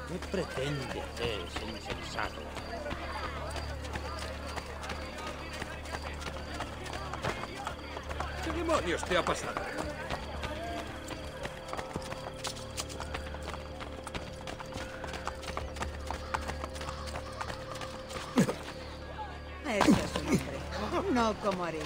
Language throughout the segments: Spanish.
¿Qué pretende hacer ese insensato? ¿Qué demonios te ha pasado? Eso es un hombre, no como Arigo.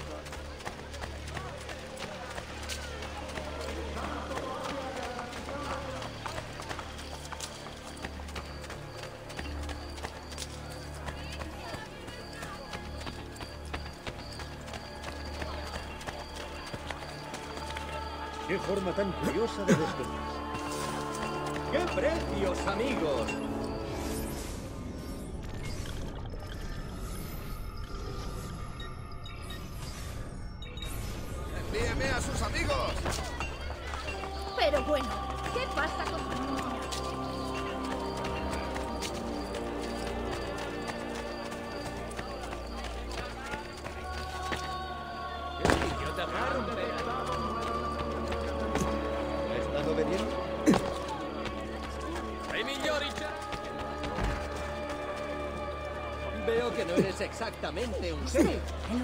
¡Qué forma tan curiosa de despedirse! ¡Qué precios, amigos! ¡Envíeme a sus amigos! Pero bueno, ¿qué pasa con tu niña? ¿Ha estado obediente? ¡Ay, migliorica! Veo que no eres exactamente un genio.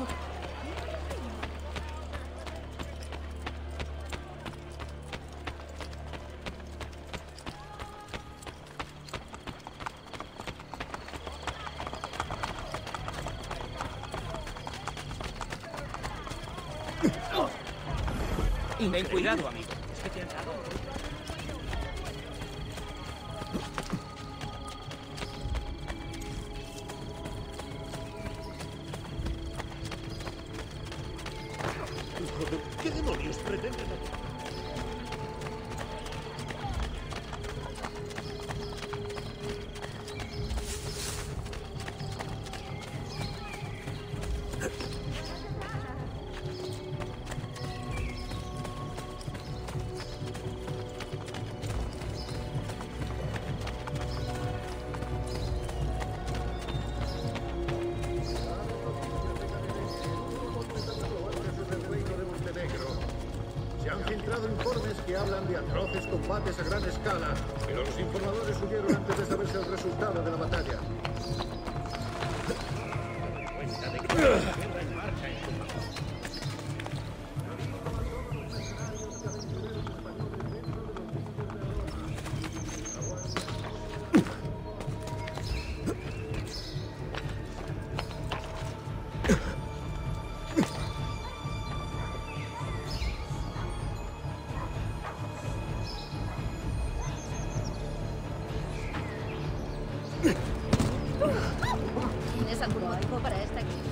Ten cuidado, amigo. Es que te han dado. Joder, ¿qué demonios pretenden hacer? Se han filtrado informes que hablan de atroces combates a gran escala, pero los informadores huyeron antes de saberse el resultado de la batalla. Cuenta de que la guerra en marcha en su mano. ¿Tienes algún motivo para esta aquí?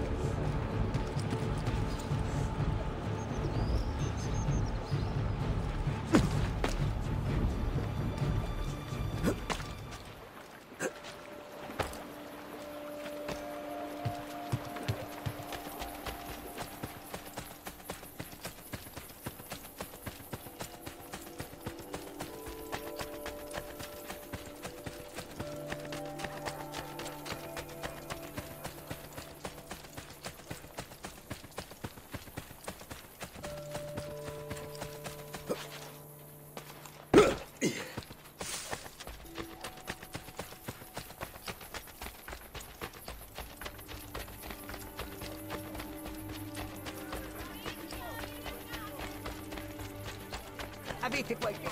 Avete qualche...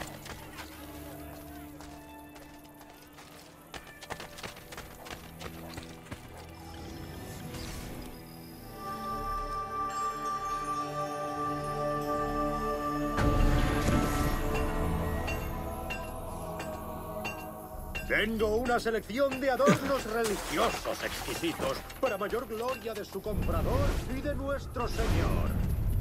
Tengo una selección de adornos religiosos exquisitos para mayor gloria de su comprador y de nuestro Señor.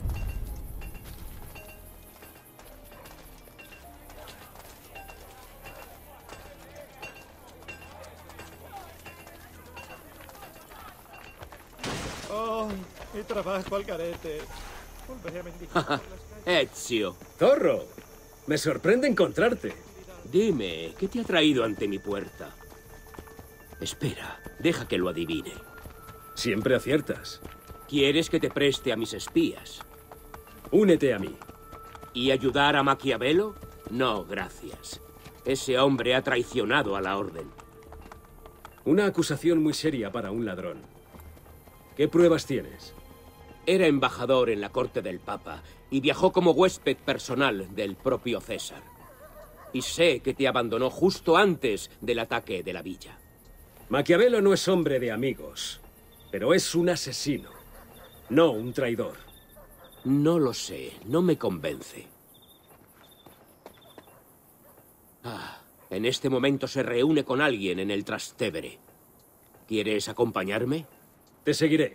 Oh, mi trabajo al garete. Volveré a mendigar por las calles. Ezio, Zorro, me sorprende encontrarte. dime, ¿qué te ha traído ante mi puerta? Espera, deja que lo adivine. Siempre aciertas. ¿Quieres que te preste a mis espías? Únete a mí. ¿Y ayudar a Maquiavelo? No, gracias. Ese hombre ha traicionado a la Orden. Una acusación muy seria para un ladrón. ¿Qué pruebas tienes? Era embajador en la corte del Papa y viajó como huésped personal del propio César. Y sé que te abandonó justo antes del ataque de la villa. Maquiavelo no es hombre de amigos, pero es un asesino, no un traidor. No lo sé, no me convence. En este momento se reúne con alguien en el Trastevere. ¿Quieres acompañarme? Te seguiré.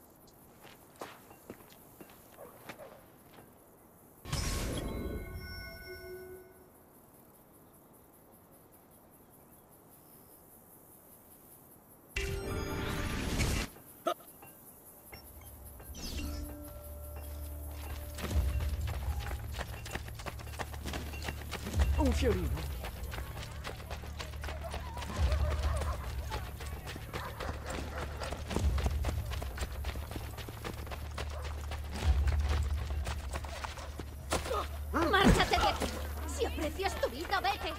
Un fiorino. ¡Márchate de aquí! Si aprecias tu vida, vete.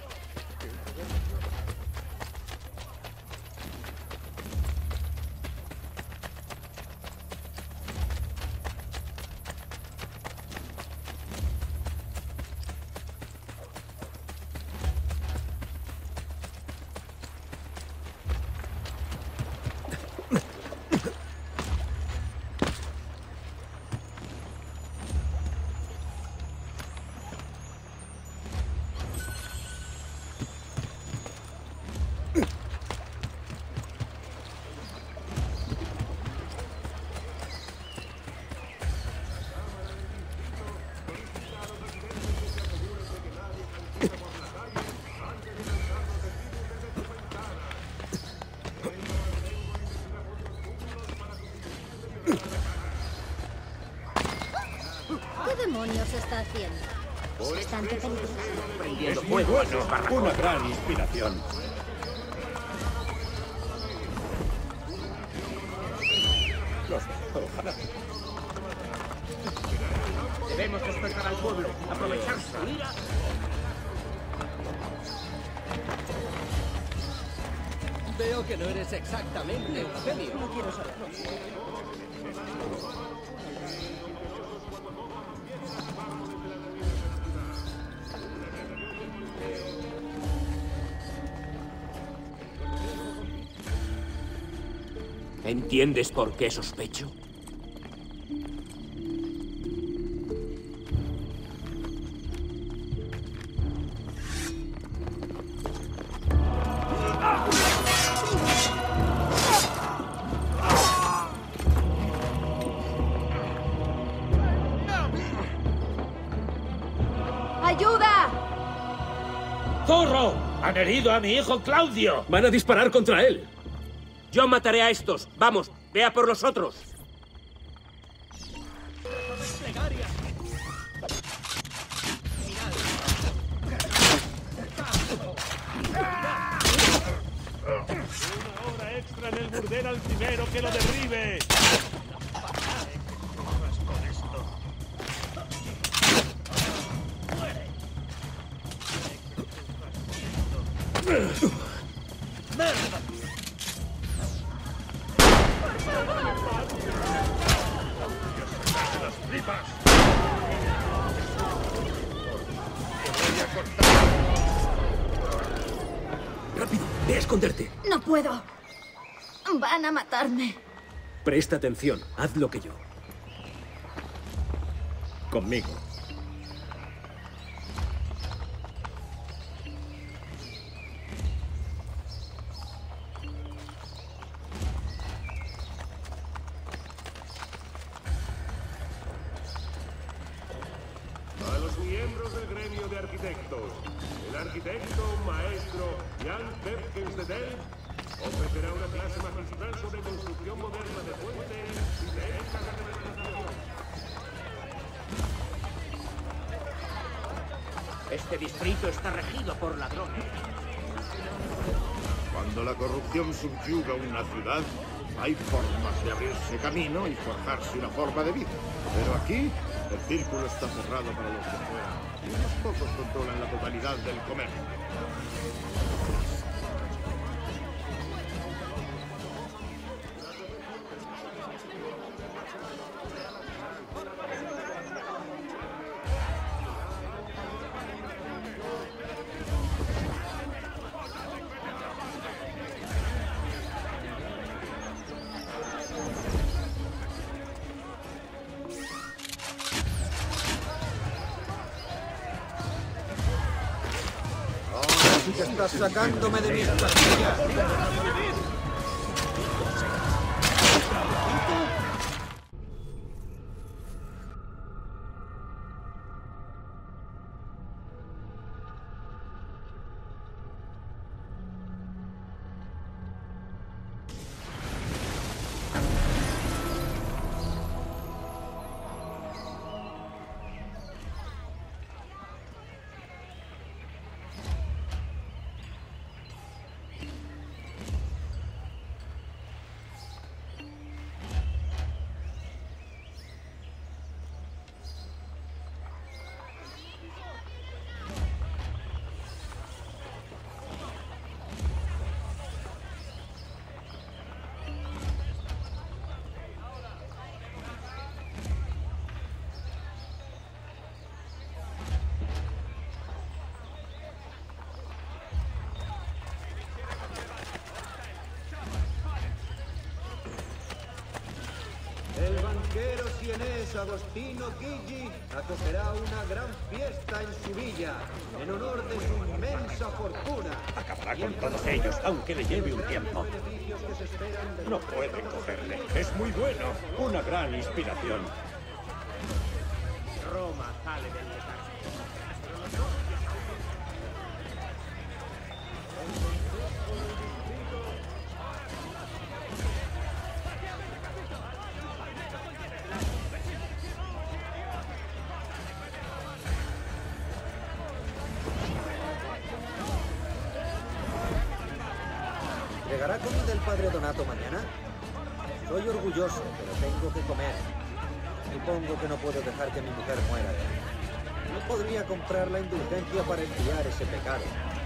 ¿Qué demonios está haciendo? Bastante peligroso. Es muy bueno, una gran inspiración. Ojalá. Debemos despertar al pueblo, aprovechar su ira. Veo que no eres exactamente un genio. No quiero saberlo. ¿Entiendes por qué sospecho? ¡Ayuda! ¡Zorro! ¡Han herido a mi hijo Claudio! Van a disparar contra él. Yo mataré a estos. Vamos, ve a por los otros. Una hora extra en el burdel al primero que lo derribe. ¡Rápido! ¡Ve a esconderte! No puedo. Van a matarme. Presta atención. Haz lo que yo. Conmigo. A los miembros del gremio de arquitectos, el arquitecto maestro Jan Perkins de Delft ofrecerá una clase magistral sobre construcción moderna de puentes y de esta categoría. Este distrito está regido por ladrones. Cuando la corrupción subyuga una ciudad, hay formas de abrirse camino y forjarse una forma de vida. Pero aquí El círculo está cerrado para los de fuera y unos pocos controlan la totalidad del comercio. Estás sacándome de mis casillas. El banquero sienés Agostino Chigi acogerá una gran fiesta en su villa, en honor de su inmensa fortuna. Acabará con todos ellos, aunque le lleve un tiempo. No pueden cogerle. Es muy bueno. Una gran inspiración. Roma sale del letargo. ¿Llegará comida el padre Donato mañana? Soy orgulloso, pero tengo que comer. Supongo que no puedo dejar que mi mujer muera. No podría comprar la indulgencia para expiar ese pecado.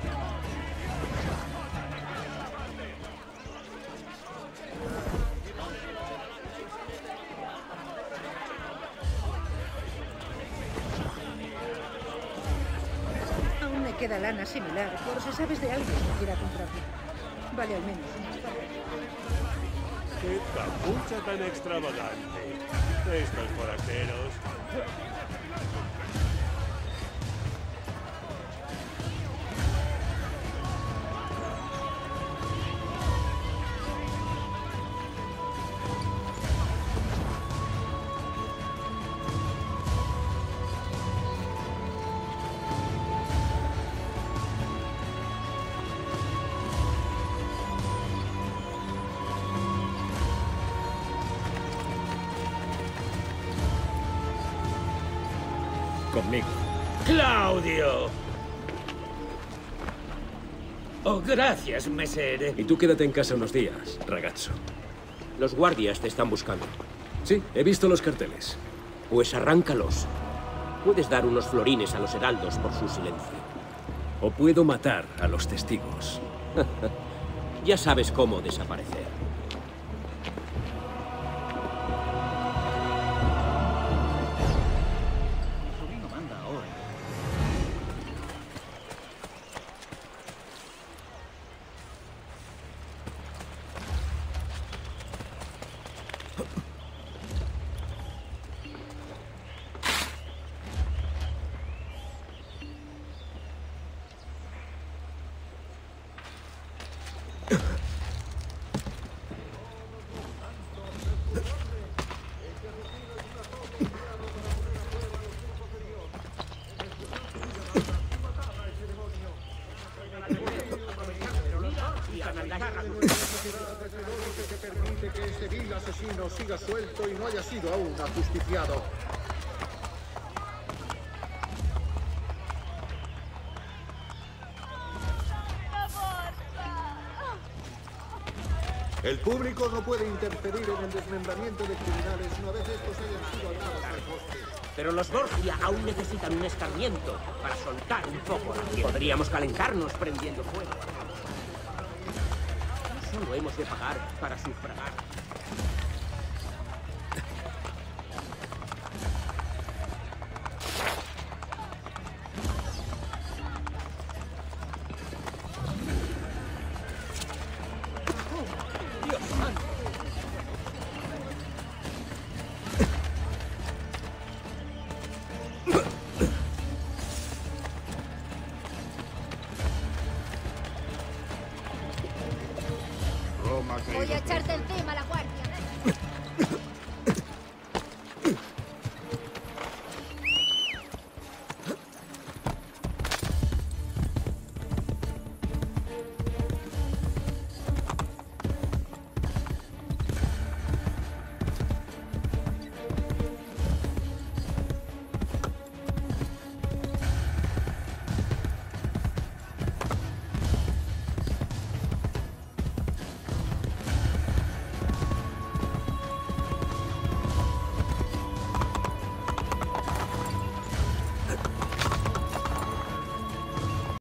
Aún me queda lana similar, por si sabes de alguien que quiera comprarla. Vale al menos. ¡Qué capucha tan extravagante! Estos forasteros. Conmigo. ¡Claudio! Oh, gracias, mesere. Y tú quédate en casa unos días, ragazzo. Los guardias te están buscando. Sí, he visto los carteles. Pues arráncalos. Puedes dar unos florines a los heraldos por su silencio. O puedo matar a los testigos. Ya sabes cómo desaparecer. Que permite que ese vil asesino siga suelto y no haya sido aún ajusticiado. El público no puede interferir en el desmembramiento de criminales una vez estos hayan sido atados al poste. Pero los Borgia aún necesitan un escarmiento para soltar un poco la piel. Podríamos calentarnos prendiendo fuego. No solo hemos de pagar para sufragar. Voy a echarte encima la